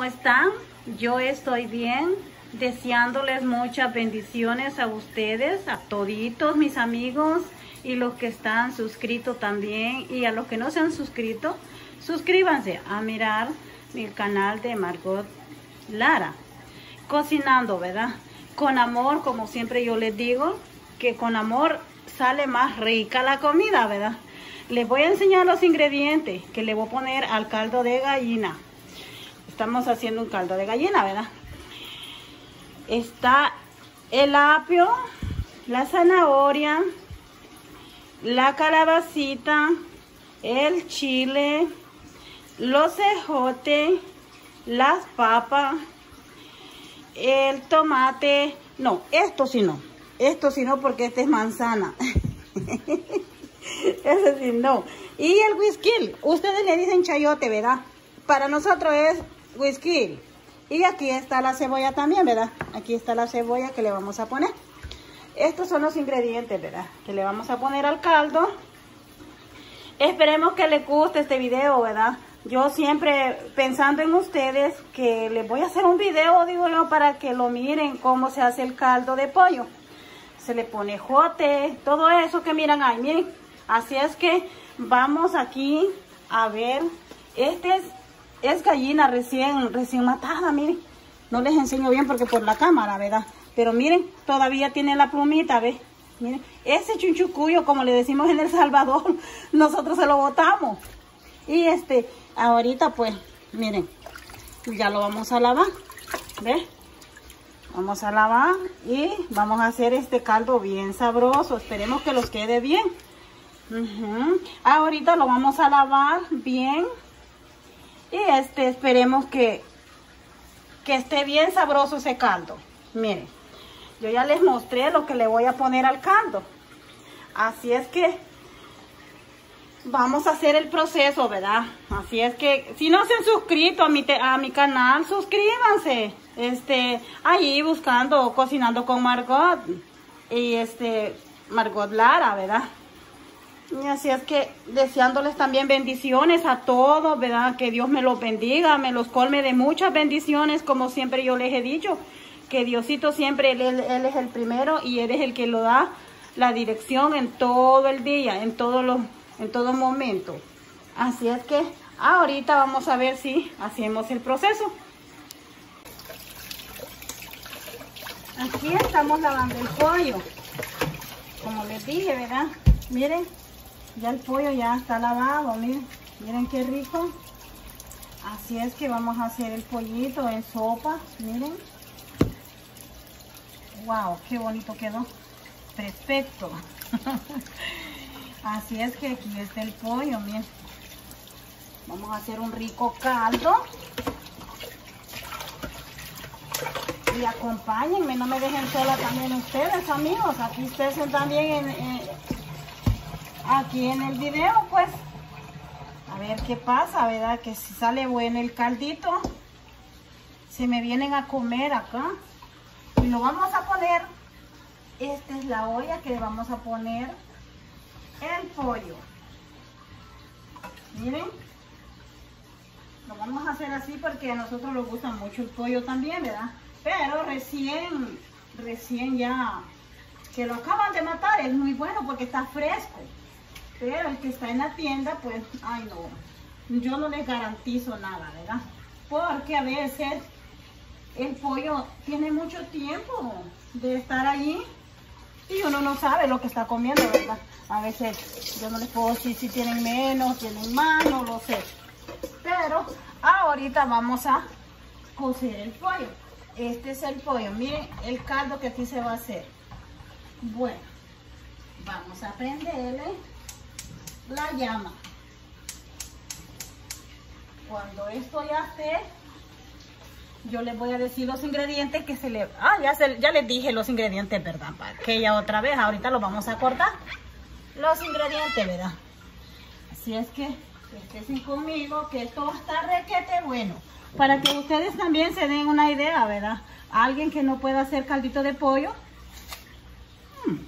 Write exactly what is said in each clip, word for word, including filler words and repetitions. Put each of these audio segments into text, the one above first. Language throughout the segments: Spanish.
están? Yo estoy bien, deseándoles muchas bendiciones a ustedes, a toditos mis amigos y los que están suscritos también, y a los que no se han suscrito, suscríbanse a mirar mi canal de Margot Lara, cocinando, ¿verdad? Con amor, como siempre yo les digo, que con amor sale más rica la comida, ¿verdad? Les voy a enseñar los ingredientes que le voy a poner al caldo de gallina. Estamos haciendo un caldo de gallina, ¿verdad? Está el apio, la zanahoria, la calabacita, el chile, los ejotes, las papas, el tomate. No, esto sí no. Esto sí no, porque este es manzana. Ese sí no. Y el whisky. Ustedes le dicen chayote, ¿verdad? Para nosotros es whisky. Y aquí está la cebolla también, ¿verdad? Aquí está la cebolla que le vamos a poner. Estos son los ingredientes, ¿verdad? Que le vamos a poner al caldo. Esperemos que les guste este video, ¿verdad? Yo siempre pensando en ustedes que les voy a hacer un video, digo yo, para que lo miren cómo se hace el caldo de pollo. Se le pone jote, todo eso que miran ahí, miren. Así es que vamos aquí a ver. Este es, es gallina recién, recién matada, miren. No les enseño bien porque por la cámara, ¿verdad? Pero miren, todavía tiene la plumita, ¿ves? Miren, ese chunchucuyo, como le decimos en El Salvador, nosotros se lo botamos. Y este, ahorita pues, miren, ya lo vamos a lavar, ¿ves? Vamos a lavar y vamos a hacer este caldo bien sabroso. Esperemos que los quede bien. Uh-huh. Ahorita lo vamos a lavar bien. Y este, esperemos que, que esté bien sabroso ese caldo. Miren, yo ya les mostré lo que le voy a poner al caldo. Así es que vamos a hacer el proceso, ¿verdad? Así es que si no se han suscrito a mi, te, a mi canal, suscríbanse. Este, ahí buscando Cocinando con Margot y este Margot Lara, ¿verdad? Y así es que deseándoles también bendiciones a todos, ¿verdad? Que Dios me los bendiga, me los colme de muchas bendiciones, como siempre yo les he dicho, que Diosito siempre, él, él, él es el primero y Él es el que lo da la dirección en todo el día, en todos los en todo momento. Así es que ahorita vamos a ver si hacemos el proceso. Aquí estamos lavando el pollo, como les dije, ¿verdad? Miren, ya el pollo ya está lavado, miren, miren qué rico. Así es que vamos a hacer el pollito en sopa, miren. Wow, qué bonito quedó, perfecto. Así es que aquí está el pollo, miren. Vamos a hacer un rico caldo. Y acompáñenme, no me dejen sola también ustedes, amigos. Aquí ustedes también en, en, aquí en el video, pues. A ver qué pasa, ¿verdad? Que si sale bueno el caldito, se me vienen a comer acá. Y lo vamos a poner. Esta es la olla que le vamos a poner el pollo. Miren, lo vamos a hacer así porque a nosotros nos gusta mucho el pollo también, ¿verdad? Pero recién, recién ya que lo acaban de matar, es muy bueno porque está fresco. Pero el que está en la tienda, pues, ay no, yo no les garantizo nada, ¿verdad? Porque a veces el pollo tiene mucho tiempo de estar allí y uno no sabe lo que está comiendo, ¿verdad? A veces yo no les puedo decir si tienen menos, tienen más, no lo sé. Pero ahorita vamos a cocer el pollo. Este es el pollo. Miren el caldo que aquí se va a hacer. Bueno, vamos a prenderle la llama. Cuando esto ya esté, yo les voy a decir los ingredientes que se le... Ah, ya, se, ya les dije los ingredientes, ¿verdad? Para que ya otra vez, ahorita los vamos a cortar. Los ingredientes, ¿verdad? Así es que estén conmigo, que esto va a estar requete bueno. Para que ustedes también se den una idea, ¿verdad? Alguien que no pueda hacer caldito de pollo. Hmm.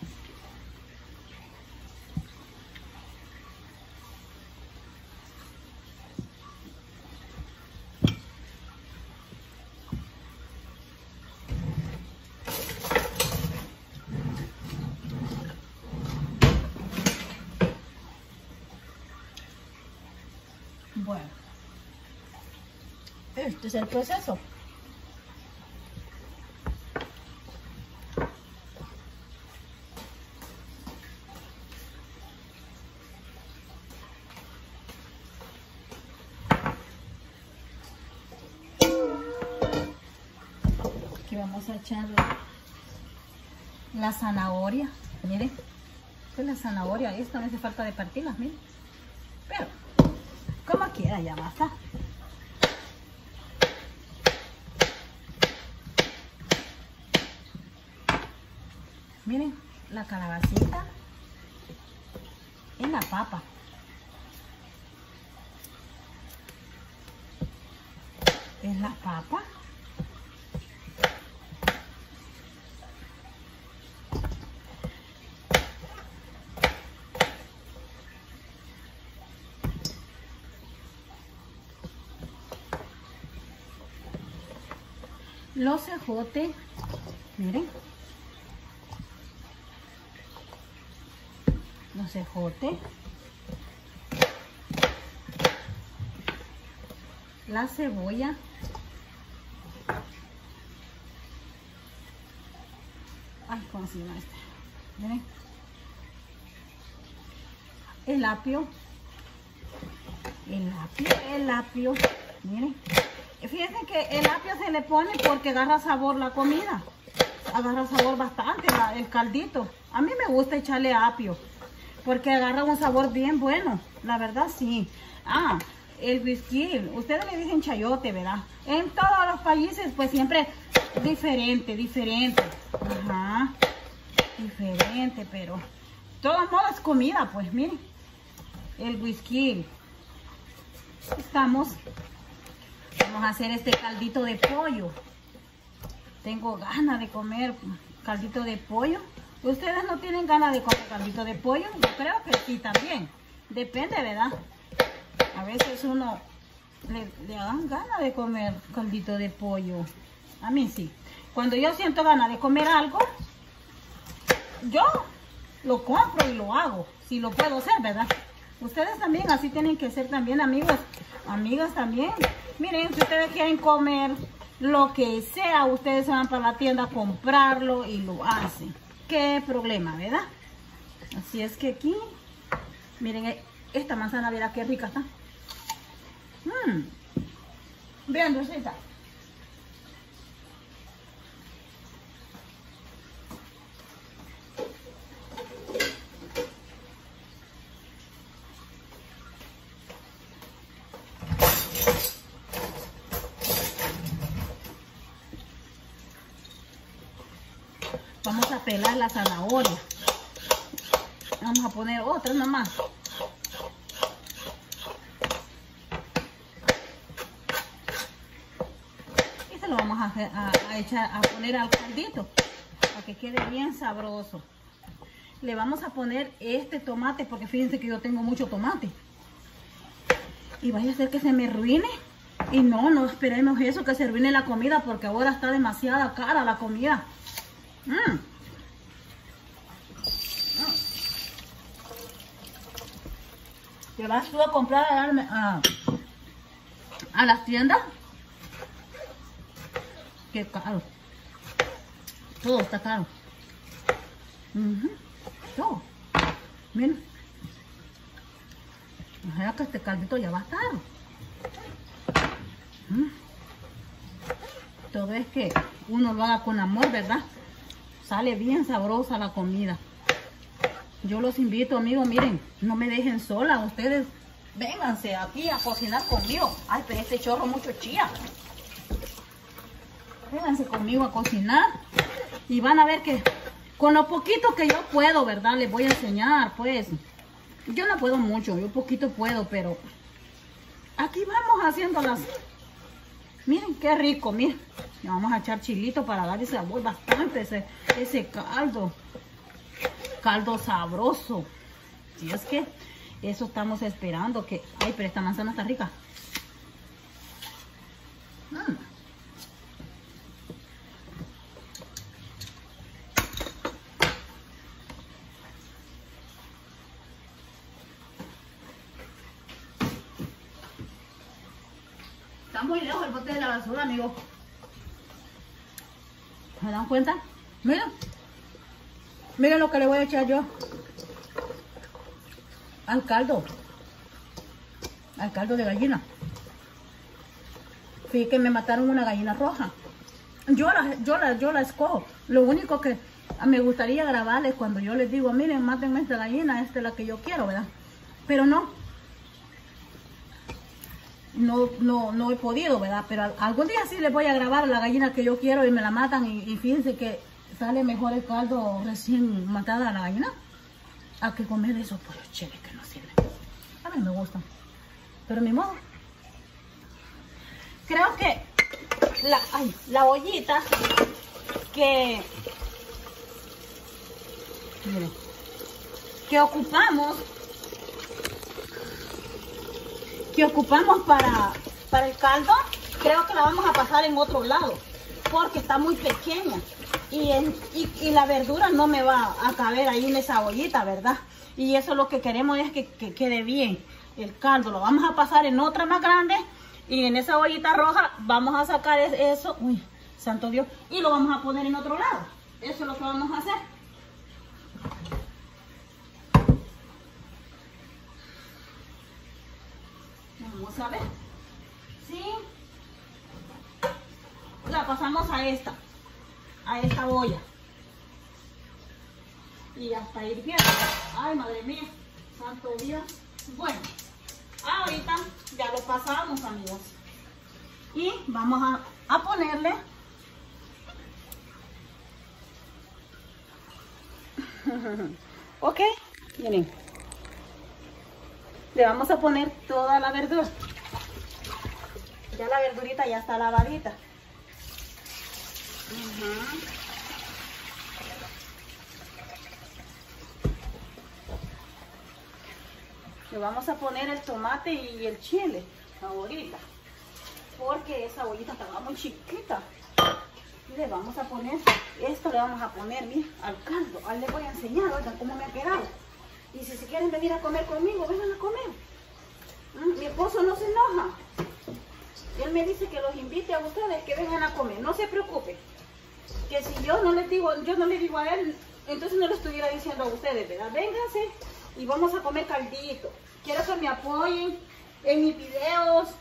Este es el proceso. Aquí vamos a echar la zanahoria. Miren, esta es la zanahoria. Esta me hace falta de partirlas, miren. Pero, como quiera, ya basta. Miren, la calabacita y la papa. Es la papa. Los ejotes, miren. Los ejotes. La cebolla. Ay, ¿cómo se llama este? Miren. El apio. El apio, el apio. Miren. Fíjense que el apio se le pone porque agarra sabor la comida. Agarra sabor bastante la, el caldito. A mí me gusta echarle apio porque agarra un sabor bien bueno. La verdad sí. Ah, el whisky. Ustedes le dicen chayote, ¿verdad? En todos los países pues siempre diferente, diferente. Ajá. Diferente, pero de todos modos es comida, pues miren. El whisky. Estamos... Vamos a hacer este caldito de pollo. Tengo ganas de comer caldito de pollo. ¿Ustedes no tienen ganas de comer caldito de pollo? Yo creo que sí también. Depende, ¿verdad? A veces uno le, le dan ganas de comer caldito de pollo. A mí sí. Cuando yo siento ganas de comer algo, yo lo compro y lo hago. Si lo puedo hacer, ¿verdad? Ustedes también así tienen que ser también, amigos. Amigas también. Miren, si ustedes quieren comer lo que sea, ustedes se van para la tienda a comprarlo y lo hacen. ¿Qué problema, verdad? Así es que aquí, miren, esta manzana, verá qué rica está. Mmm. Vean, dulcita. Vamos a pelar la zanahoria. Vamos a poner otra nomás. Y se lo vamos a, hacer, a, a echar a poner al caldito para que quede bien sabroso. Le vamos a poner este tomate porque fíjense que yo tengo mucho tomate. Y vaya a ser que se me arruine. Y no, no esperemos eso, que se arruine la comida porque ahora está demasiada cara la comida. Mm. ¿Te vas tú a comprar a, a, a las tiendas? Qué caro. Todo está caro. Uh-huh. Todo. Miren. Ojalá que este caldito ya va a estar. Mm. Todo es que uno lo haga con amor, ¿verdad? Sale bien sabrosa la comida. Yo los invito, amigos, miren, no me dejen sola. Ustedes vénganse aquí a cocinar conmigo. Ay, pero este chorro mucho chía. Vénganse conmigo a cocinar. Y van a ver que con lo poquito que yo puedo, ¿verdad? Les voy a enseñar, pues. Yo no puedo mucho, yo poquito puedo, pero aquí vamos haciéndolas. Miren qué rico, miren. Le vamos a echar chilito para darle sabor bastante ese, ese caldo. Caldo sabroso. Si es que eso estamos esperando que... Ay, pero esta manzana está rica. Mm. Está muy lejos el bote de la basura, amigos. ¿Se dan cuenta? Miren. Miren lo que le voy a echar yo al caldo. Al caldo de gallina. Fíjense que me mataron una gallina roja. Yo la, yo la, yo la escojo. Lo único que me gustaría grabarles cuando yo les digo, miren, mátenme esta gallina, esta es la que yo quiero, ¿verdad? Pero no. No, no, no he podido, ¿verdad? Pero algún día sí les voy a grabar la gallina que yo quiero y me la matan. Y, y fíjense que sale mejor el caldo recién matada la gallina a que comer esos pollos cheles que no sirven. A mí me gustan. Pero ni modo. Creo que la, ay, la ollita que, miren, que ocupamos que ocupamos para, para el caldo, creo que la vamos a pasar en otro lado porque está muy pequeña y, en, y, y la verdura no me va a caber ahí en esa ollita, ¿verdad? Y eso lo que queremos es que, que quede bien el caldo. Lo vamos a pasar en otra más grande y en esa ollita roja vamos a sacar eso, uy, santo Dios, y lo vamos a poner en otro lado. Eso es lo que vamos a hacer. Vamos a ver. Sí. La pasamos a esta, a esta olla. Y ya está hirviendo. Ay, madre mía, santo Dios. Bueno, ahorita ya lo pasamos, amigos. Y vamos a, a ponerle ok, miren. Le vamos a poner toda la verdura. Ya la verdurita ya está lavadita. Uh-huh. Le vamos a poner el tomate y el chile ahorita, porque esa ollita estaba muy chiquita. Le vamos a poner, esto le vamos a poner, miren, al caldo. Ahí les voy a enseñar, oigan, cómo me ha quedado. Y si se quieren venir a comer conmigo, vengan a comer. ¿Mm? Mi esposo no se enoja. Él me dice que los invite a ustedes que vengan a comer. No se preocupen. Que si yo no les digo, yo no le digo a él, entonces no le estuviera diciendo a ustedes, ¿verdad? Vénganse y vamos a comer caldito. Quiero que me apoyen en mis videos.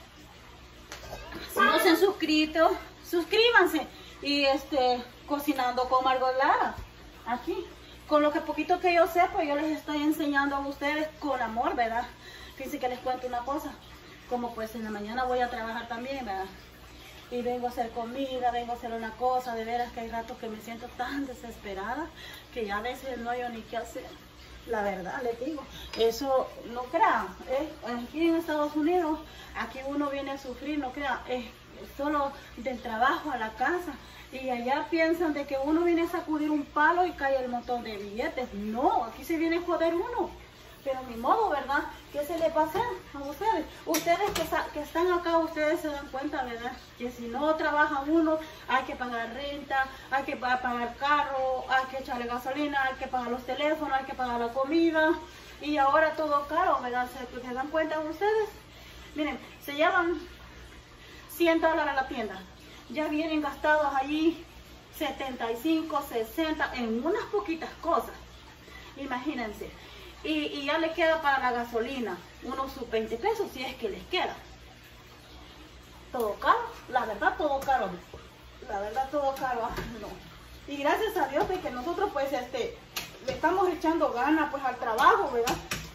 Si no se han suscrito, suscríbanse. Y este, cocinando con Margot Lara. Aquí. Con lo que poquito que yo sé, pues yo les estoy enseñando a ustedes con amor, ¿verdad? Fíjense que les cuento una cosa. Como pues en la mañana voy a trabajar también, ¿verdad? Y vengo a hacer comida, vengo a hacer una cosa. De veras que hay ratos que me siento tan desesperada que ya a veces no hay ni qué hacer. La verdad, les digo. Eso, no crean, ¿eh? Aquí en Estados Unidos, aquí uno viene a sufrir, no crean, es solo del trabajo a la casa. Y allá piensan de que uno viene a sacudir un palo y cae el montón de billetes. No, aquí se viene a joder uno. Pero ni modo, ¿verdad? ¿Qué se le pasa a ustedes? Ustedes que, que están acá, ustedes se dan cuenta, ¿verdad? Que si no trabaja uno, hay que pagar renta, hay que pagar carro, hay que echarle gasolina, hay que pagar los teléfonos, hay que pagar la comida. Y ahora todo caro, ¿verdad? ¿Se, se dan cuenta ustedes? Miren, se llevan cien dólares a la tienda. Ya vienen gastados allí setenta y cinco, sesenta en unas poquitas cosas. Imagínense. Y, y ya les queda para la gasolina unos sus veinte pesos si es que les queda. Todo caro, la verdad todo caro. La verdad todo caro, no. Y gracias a Dios de que nosotros pues este le estamos echando ganas pues al trabajo, ¿verdad?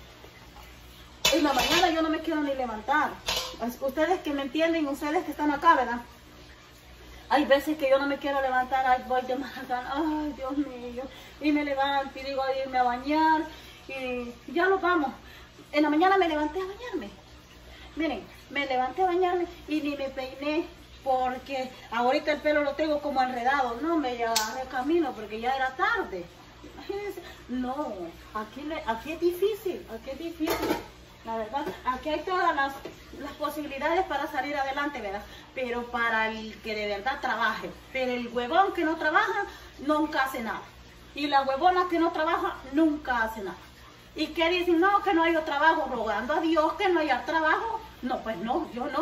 En la mañana yo no me quiero ni levantar. Ustedes que me entienden, ustedes que están acá, ¿verdad? Hay veces que yo no me quiero levantar, ay, voy de más ganas, ay, Dios mío, y me levanto y digo a irme a bañar, y ya lo vamos. En la mañana me levanté a bañarme. Miren, me levanté a bañarme y ni me peiné, porque ahorita el pelo lo tengo como enredado. No, me agarré camino porque ya era tarde. Imagínense, no, aquí, le, aquí es difícil, aquí es difícil. La verdad, aquí hay todas las, las posibilidades para salir adelante, ¿verdad? Pero para el que de verdad trabaje. Pero el huevón que no trabaja, nunca hace nada. Y la huevona que no trabaja, nunca hace nada. ¿Y qué dicen? No, que no haya trabajo, rogando a Dios que no haya trabajo. No, pues no, yo no.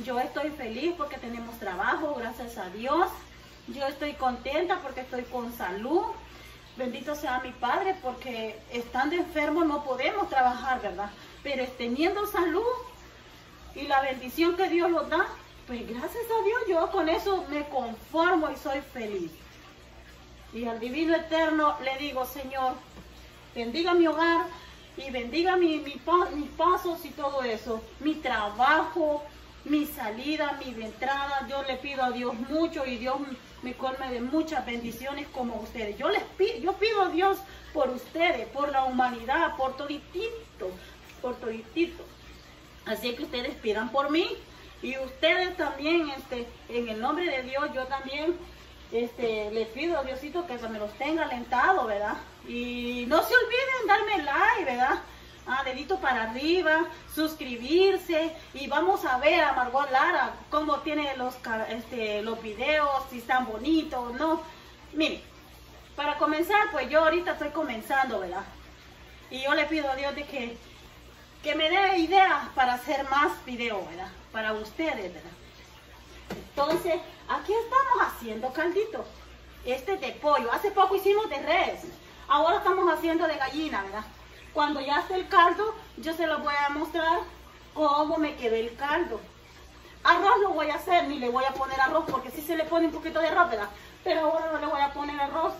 Yo estoy feliz porque tenemos trabajo, gracias a Dios. Yo estoy contenta porque estoy con salud. Bendito sea mi Padre, porque estando enfermo no podemos trabajar, ¿verdad? Pero teniendo salud y la bendición que Dios nos da, pues gracias a Dios yo con eso me conformo y soy feliz. Y al Divino Eterno le digo, Señor, bendiga mi hogar y bendiga mi, mi, mis pasos y todo eso, mi trabajo, mi salida, mi entrada. Yo le pido a Dios mucho y Dios me colme de muchas bendiciones como ustedes. Yo les pido, yo pido a Dios por ustedes, por la humanidad, por toditito, por toditito. Así que ustedes pidan por mí y ustedes también, este, en el nombre de Dios, yo también este, les pido a Diosito que me los tenga alentado, ¿verdad? Y no se olviden darme like, ¿verdad? Ah, dedito para arriba, suscribirse y vamos a ver a Margot Lara cómo tiene los, este, los videos, si están bonitos o no. Miren, para comenzar, pues yo ahorita estoy comenzando, ¿verdad? Y yo le pido a Dios de que, que me dé ideas para hacer más videos, ¿verdad? Para ustedes, ¿verdad? Entonces, aquí estamos haciendo caldito. Este de pollo. Hace poco hicimos de res. Ahora estamos haciendo de gallina, ¿verdad? Cuando ya esté el caldo, yo se los voy a mostrar cómo me quedó el caldo. Arroz no voy a hacer, ni le voy a poner arroz, porque sí se le pone un poquito de arroz, ¿verdad? Pero ahora no le voy a poner arroz.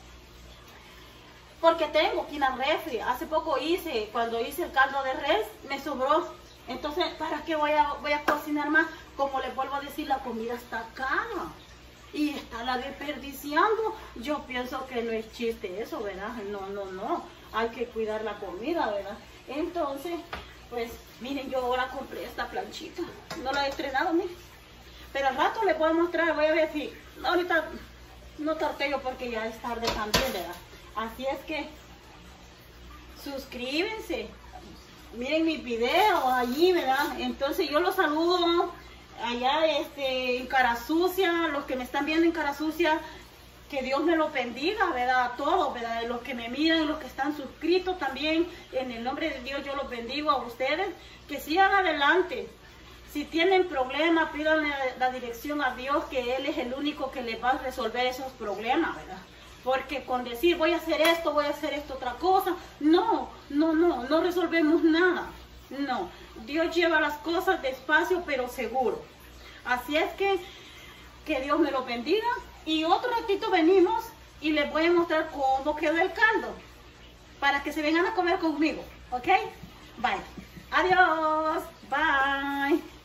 Porque tengo aquí en la refri. Hace poco hice, cuando hice el caldo de res, me sobró. Entonces, ¿para qué voy a, voy a cocinar más? Como les vuelvo a decir, la comida está cara. Y está la desperdiciando. Yo pienso que no es chiste eso, ¿verdad? No, no, no. Hay que cuidar la comida, ¿verdad? Entonces, pues, miren, yo ahora compré esta planchita. No la he estrenado, miren. Pero al rato les voy a mostrar, voy a ver si... Ahorita no torteo porque ya es tarde también, ¿verdad? Así es que, suscríbanse. Miren mis videos allí, ¿verdad? Entonces yo los saludo allá este, en Cara Sucia, los que me están viendo en Cara Sucia, que Dios me los bendiga, ¿verdad? A todos, ¿verdad? Los que me miran, los que están suscritos también, en el nombre de Dios yo los bendigo a ustedes, que sigan adelante. Si tienen problemas, pídanle la dirección a Dios, que Él es el único que les va a resolver esos problemas, ¿verdad? Porque con decir voy a hacer esto, voy a hacer esto, otra cosa, no, no, no, no resolvemos nada. No, Dios lleva las cosas despacio pero seguro. Así es que, que Dios me lo bendiga. Y otro ratito venimos y les voy a mostrar cómo quedó el caldo. Para que se vengan a comer conmigo, ¿ok? Bye. Adiós. Bye.